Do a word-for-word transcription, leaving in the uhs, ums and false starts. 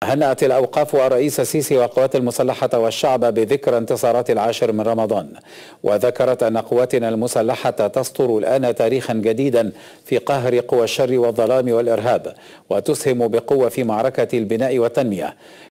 هنأت الأوقاف والرئيس السيسي والقوات المسلحة والشعب بذكرى انتصارات العاشر من رمضان، وذكرت أن قواتنا المسلحة تسطر الآن تاريخا جديدا في قهر قوى الشر والظلام والإرهاب، وتسهم بقوة في معركة البناء والتنمية.